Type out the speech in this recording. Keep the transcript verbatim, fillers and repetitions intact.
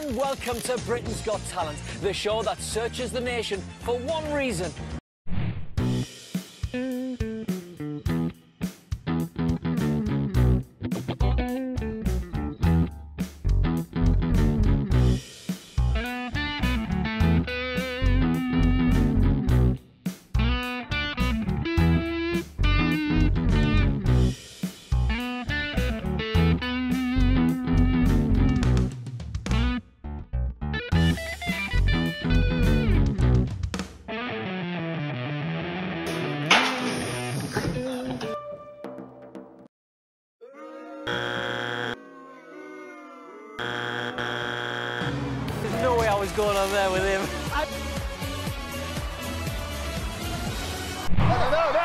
and welcome to Britain's Got Talent, the show that searches the nation for one reason. There's no way I was going on there with him. I... No, no, no.